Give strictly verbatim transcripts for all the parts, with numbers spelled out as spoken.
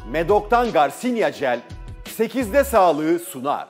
Medok'tan Garcinia Gel sekizde sağlığı sunar.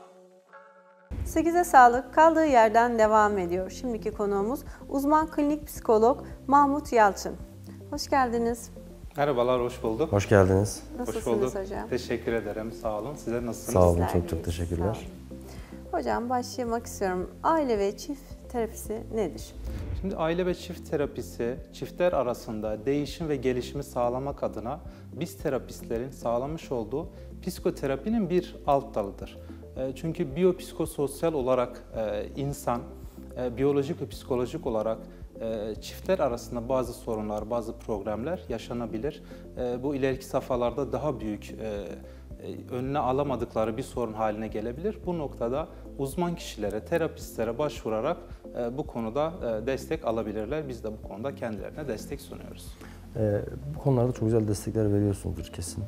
sekize sağlık kaldığı yerden devam ediyor. Şimdiki konuğumuz uzman klinik psikolog Mahmut Yalçın. Hoş geldiniz. Merhabalar, hoş bulduk. Hoş geldiniz. Nasılsınız hoş bulduk. hocam? Teşekkür ederim, sağ olun. Size nasılsınız? Sağ olun, Bizler çok çok deyiz. teşekkürler. Sağ olun. Hocam başlamak istiyorum. Aile ve çift terapisi nedir? Şimdi aile ve çift terapisi, çiftler arasında değişim ve gelişimi sağlamak adına biz terapistlerin sağlamış olduğu psikoterapinin bir alt dalıdır. Çünkü biyopsikososyal olarak insan, biyolojik ve psikolojik olarak çiftler arasında bazı sorunlar, bazı problemler yaşanabilir. Bu ileriki safhalarda daha büyük, önüne alamadıkları bir sorun haline gelebilir. Bu noktada uzman kişilere, terapistlere başvurarak bu konuda destek alabilirler. Biz de bu konuda kendilerine destek sunuyoruz. Bu konularda çok güzel destekler veriyorsunuzdur kesin.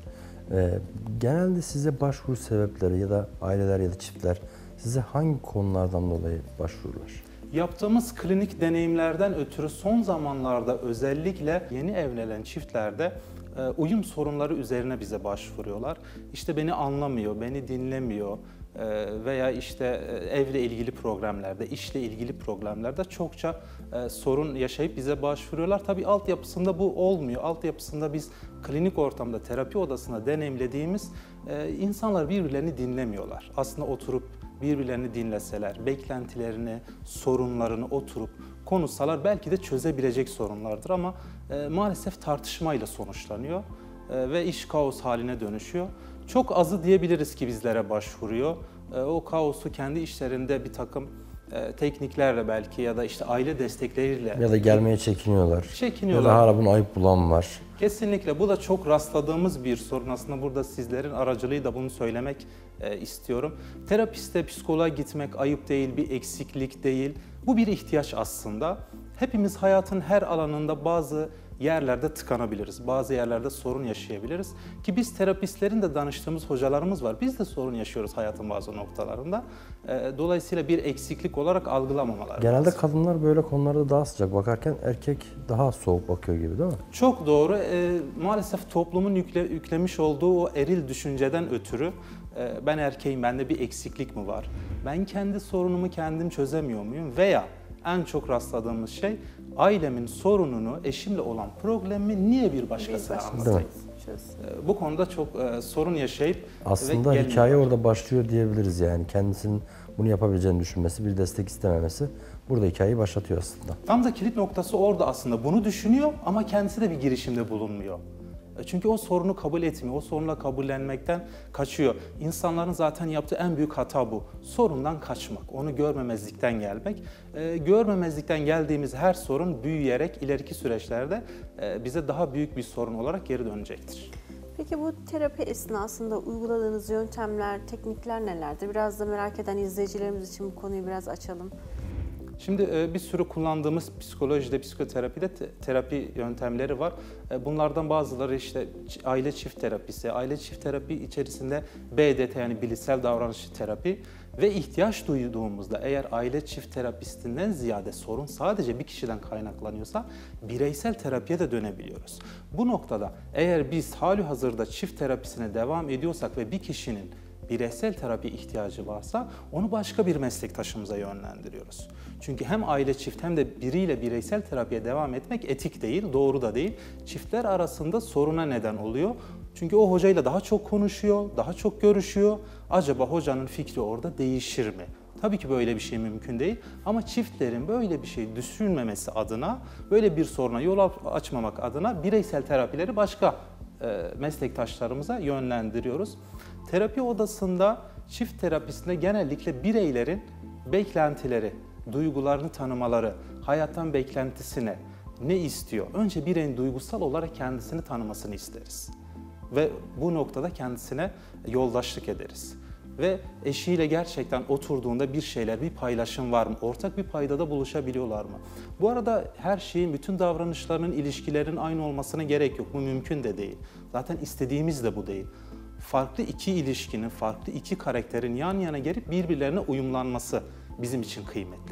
Genelde size başvuru sebepleri ya da aileler ya da çiftler size hangi konulardan dolayı başvururlar? Yaptığımız klinik deneyimlerden ötürü son zamanlarda özellikle yeni evlenen çiftlerde uyum sorunları üzerine bize başvuruyorlar. İşte beni anlamıyor, beni dinlemiyor veya işte evle ilgili problemlerde, işle ilgili problemlerde çokça sorun yaşayıp bize başvuruyorlar. Tabii altyapısında bu olmuyor. Altyapısında biz klinik ortamda, terapi odasında deneyimlediğimiz insanlar birbirlerini dinlemiyorlar. Aslında oturup birbirlerini dinleseler, beklentilerini, sorunlarını oturup konuşsalar belki de çözebilecek sorunlardır ama e, maalesef tartışmayla sonuçlanıyor e, ve iş kaos haline dönüşüyor. Çok azı diyebiliriz ki bizlere başvuruyor. E, o kaosu kendi işlerinde bir takım e, tekniklerle belki ya da işte aile destekleriyle Ya da gelmeye çekiniyorlar. Çekiniyorlar. Ya da hala bunu ayıp bulan var. Kesinlikle bu da çok rastladığımız bir sorun. Aslında burada sizlerin aracılığıyla bunu söylemek e, istiyorum. Terapiste, psikoloğa gitmek ayıp değil, bir eksiklik değil. Bu bir ihtiyaç aslında. Hepimiz hayatın her alanında bazı yerlerde tıkanabiliriz, bazı yerlerde sorun yaşayabiliriz. Ki biz terapistlerin de danıştığımız hocalarımız var. Biz de sorun yaşıyoruz hayatın bazı noktalarında. Dolayısıyla bir eksiklik olarak algılamamalar Genelde lazım. kadınlar böyle konularda daha sıcak bakarken erkek daha soğuk bakıyor gibi değil mi? Çok doğru. E, maalesef toplumun yükle, yüklemiş olduğu o eril düşünceden ötürü e, ben erkeğim, bende bir eksiklik mi var? Ben kendi sorunumu kendim çözemiyor muyum? Veya en çok rastladığımız şey ailemin sorununu, eşimle olan problemimi niye bir başkasına anlatayım? E, bu konuda çok e, sorun yaşayıp aslında ve hikaye orada başlıyor diyebiliriz yani. Kendisinin bunu yapabileceğini düşünmesi, bir destek istememesi burada hikayeyi başlatıyor aslında. Tam da kilit noktası orada aslında. Bunu düşünüyor ama kendisi de bir girişimde bulunmuyor. Çünkü o sorunu kabul etmiyor, o sorunla kabullenmekten kaçıyor. İnsanların zaten yaptığı en büyük hata bu. Sorundan kaçmak, onu görmemezlikten gelmek. E, görmemezlikten geldiğimiz her sorun büyüyerek ileriki süreçlerde e, bize daha büyük bir sorun olarak geri dönecektir. Peki bu terapi esnasında uyguladığınız yöntemler, teknikler nelerdir? Biraz da merak eden izleyicilerimiz için bu konuyu biraz açalım. Şimdi bir sürü kullandığımız psikolojide, psikoterapide terapi yöntemleri var. Bunlardan bazıları işte aile çift terapisi, aile çift terapi içerisinde B D T yani bilişsel davranışçı terapi ve ihtiyaç duyduğumuzda eğer aile çift terapistinden ziyade sorun sadece bir kişiden kaynaklanıyorsa bireysel terapiye de dönebiliyoruz. Bu noktada eğer biz halihazırda çift terapisine devam ediyorsak ve bir kişinin bireysel terapi ihtiyacı varsa onu başka bir meslektaşımıza yönlendiriyoruz. Çünkü hem aile çift hem de biriyle bireysel terapiye devam etmek etik değil, doğru da değil. Çiftler arasında soruna neden oluyor. Çünkü o hocayla daha çok konuşuyor, daha çok görüşüyor. Acaba hocanın fikri orada değişir mi? Tabii ki böyle bir şey mümkün değil ama çiftlerin böyle bir şey düşünmemesi adına, böyle bir soruna yol açmamak adına bireysel terapileri başka e, meslektaşlarımıza yönlendiriyoruz. Terapi odasında çift terapisinde genellikle bireylerin beklentileri, duygularını tanımaları, hayattan beklentisine ne istiyor? Önce bireyin duygusal olarak kendisini tanımasını isteriz. Ve bu noktada kendisine yoldaşlık ederiz. Ve eşiyle gerçekten oturduğunda bir şeyler, bir paylaşım var mı? Ortak bir paydada buluşabiliyorlar mı? Bu arada her şeyin, bütün davranışlarının, ilişkilerin aynı olmasına gerek yok. Bu mümkün de değil. Zaten istediğimiz de bu değil. Farklı iki ilişkinin, farklı iki karakterin yan yana gelip birbirlerine uyumlanması bizim için kıymetli.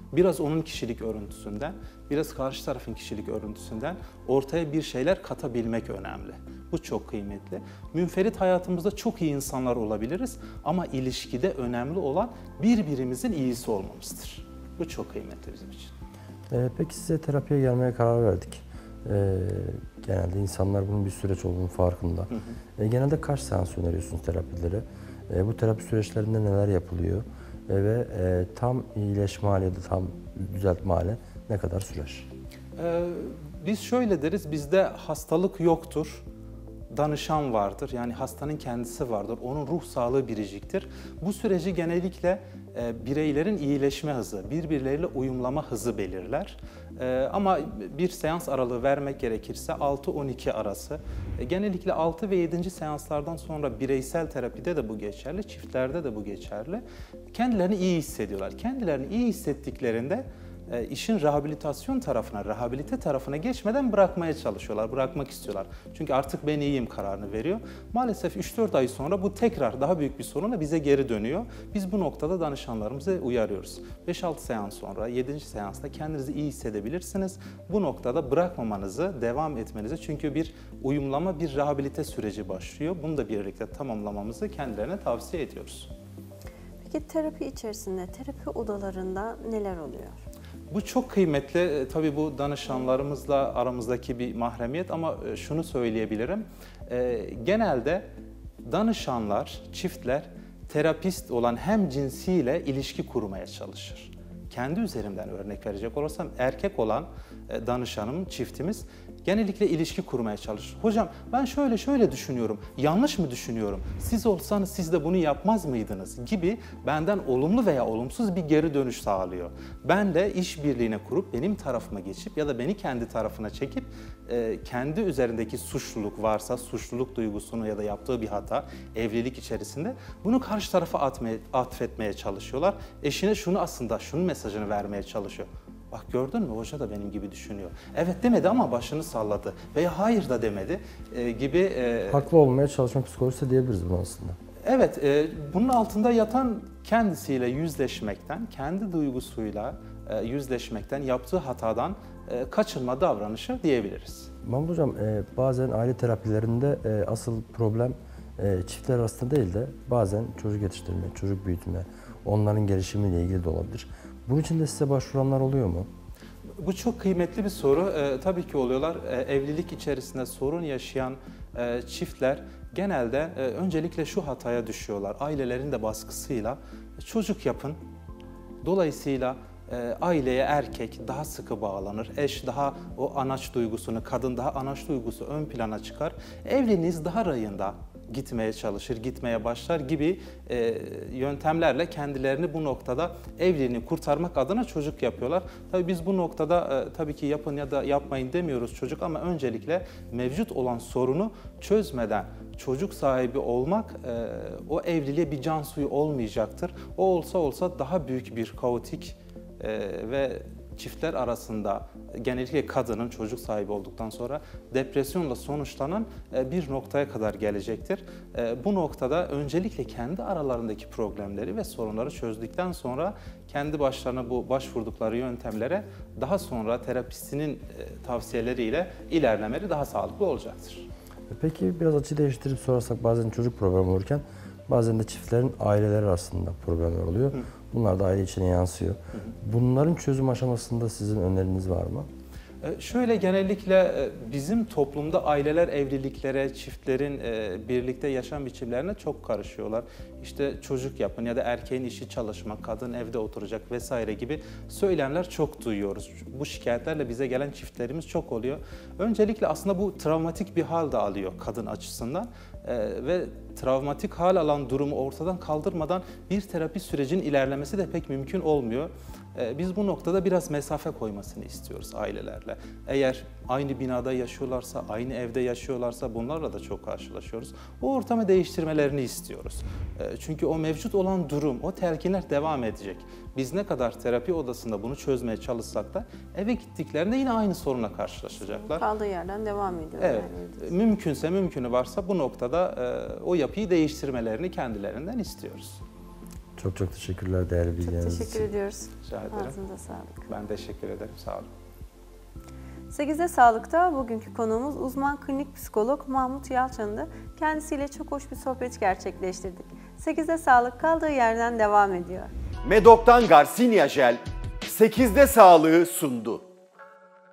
biraz onun kişilik örüntüsünden, biraz karşı tarafın kişilik örüntüsünden ortaya bir şeyler katabilmek önemli. Bu çok kıymetli. Münferit hayatımızda çok iyi insanlar olabiliriz ama ilişkide önemli olan birbirimizin iyisi olmamızdır. Bu çok kıymetli bizim için. Ee, peki size terapiye gelmeye karar verdik. Ee, genelde insanlar bunun bir süreç olduğunu farkında. Hı hı. Ee, genelde kaç seans öneriyorsunuz terapileri? Ee, bu terapi süreçlerinde neler yapılıyor? Ee, ve e, tam iyileşme hali ya da tam düzeltme hali ne kadar sürer? Ee, biz şöyle deriz, bizde hastalık yoktur. Danışan vardır, yani hastanın kendisi vardır, onun ruh sağlığı biriciktir. Bu süreci genellikle e, bireylerin iyileşme hızı, birbirleriyle uyumlama hızı belirler. E, ama bir seans aralığı vermek gerekirse altı on iki arası. E, genellikle altı ve yedinci seanslardan sonra bireysel terapide de bu geçerli, çiftlerde de bu geçerli. Kendilerini iyi hissediyorlar. Kendilerini iyi hissettiklerinde E, işin rehabilitasyon tarafına, rehabilite tarafına geçmeden bırakmaya çalışıyorlar, bırakmak istiyorlar. Çünkü artık ben iyiyim kararını veriyor. Maalesef üç dört ay sonra bu tekrar daha büyük bir sorunla bize geri dönüyor. Biz bu noktada danışanlarımızı uyarıyoruz. beş altı seans sonra, yedinci seansta kendinizi iyi hissedebilirsiniz. Bu noktada bırakmamanızı, devam etmenizi, çünkü bir uyumlama, bir rehabilite süreci başlıyor. Bunu da birlikte tamamlamamızı kendilerine tavsiye ediyoruz. Peki terapi içerisinde, terapi odalarında neler oluyor? Bu çok kıymetli. Tabii bu danışanlarımızla aramızdaki bir mahremiyet ama şunu söyleyebilirim. Genelde danışanlar, çiftler terapist olan hem cinsiyle ilişki kurmaya çalışır. Kendi üzerimden örnek verecek olursam erkek olan danışanım, çiftimiz genellikle ilişki kurmaya çalışır. Hocam ben şöyle şöyle düşünüyorum, yanlış mı düşünüyorum, siz olsanız siz de bunu yapmaz mıydınız gibi benden olumlu veya olumsuz bir geri dönüş sağlıyor. Ben de işbirliğine kurup benim tarafıma geçip ya da beni kendi tarafına çekip e, kendi üzerindeki suçluluk varsa, suçluluk duygusunu ya da yaptığı bir hata evlilik içerisinde bunu karşı tarafa atmaya, atfetmeye çalışıyorlar. Eşine şunu aslında, şunun mesajını vermeye çalışıyor. Bak gördün mü, hoca da benim gibi düşünüyor. Evet demedi ama başını salladı veya hayır da demedi e, gibi. E, Haklı olmaya çalışma psikolojisi diyebiliriz bunu aslında. Evet, e, bunun altında yatan kendisiyle yüzleşmekten, kendi duygusuyla e, yüzleşmekten, yaptığı hatadan e, kaçınma davranışı diyebiliriz. Mahmut Hocam, e, bazen aile terapilerinde e, asıl problem e, çiftler arasında değil de bazen çocuk yetiştirme, çocuk büyütme, onların gelişimiyle ilgili de olabilir. Bunun için de size başvuranlar oluyor mu? Bu çok kıymetli bir soru. Ee, tabii ki oluyorlar. Ee, evlilik içerisinde sorun yaşayan e, çiftler genelde e, öncelikle şu hataya düşüyorlar. Ailelerin de baskısıyla çocuk yapın. Dolayısıyla e, aileye erkek daha sıkı bağlanır. Eş daha o anaç duygusunu, kadın daha anaç duygusu ön plana çıkar. Evliliğiniz daha rayında gitmeye çalışır, gitmeye başlar gibi e, yöntemlerle kendilerini bu noktada evliliğini kurtarmak adına çocuk yapıyorlar. Tabii biz bu noktada e, tabii ki yapın ya da yapmayın demiyoruz çocuk ama öncelikle mevcut olan sorunu çözmeden çocuk sahibi olmak e, o evliliğe bir can suyu olmayacaktır. O olsa olsa daha büyük bir kaotik e, ve çiftler arasında genellikle kadının çocuk sahibi olduktan sonra depresyonla sonuçlanan bir noktaya kadar gelecektir. Bu noktada öncelikle kendi aralarındaki problemleri ve sorunları çözdükten sonra kendi başlarına bu başvurdukları yöntemlere daha sonra terapistinin tavsiyeleriyle ilerlemeleri daha sağlıklı olacaktır. Peki biraz açı değiştirip sorarsak bazen çocuk problemi olurken bazen de çiftlerin aileleri arasında problemler oluyor. Hı. Bunlar da aile içine yansıyor. Hı hı. Bunların çözüm aşamasında sizin öneriniz var mı? Şöyle genellikle bizim toplumda aileler evliliklere, çiftlerin birlikte yaşam biçimlerine çok karışıyorlar. İşte çocuk yapın ya da erkeğin işi çalışmak, kadın evde oturacak vesaire gibi söylemler çok duyuyoruz. Bu şikayetlerle bize gelen çiftlerimiz çok oluyor. Öncelikle aslında bu travmatik bir hal de alıyor kadın açısından ve travmatik hal alan durumu ortadan kaldırmadan bir terapi sürecinin ilerlemesi de pek mümkün olmuyor. Biz bu noktada biraz mesafe koymasını istiyoruz ailelerle. Eğer aynı binada yaşıyorlarsa, aynı evde yaşıyorlarsa bunlarla da çok karşılaşıyoruz. O ortamı değiştirmelerini istiyoruz. Çünkü o mevcut olan durum, o telkinler devam edecek. Biz ne kadar terapi odasında bunu çözmeye çalışsak da eve gittiklerinde yine aynı sorunla karşılaşacaklar. Kaldığı yerden devam ediyor. Evet. Yani. Mümkünse, mümkünü varsa bu noktada o yapıyı değiştirmelerini kendilerinden istiyoruz. Çok çok teşekkürler değerli Çok bilgileriniz için. teşekkür ediyoruz. Rica ederim. Ağzınıza sağlık. Ben teşekkür ederim. Sağ olun. sekizde Sağlık'ta bugünkü konuğumuz uzman klinik psikolog Mahmut Yalçın'dı. Kendisiyle çok hoş bir sohbet gerçekleştirdik. sekizde Sağlık kaldığı yerden devam ediyor. Medok'tan Garcinia Jel sekizde sağlığı sundu.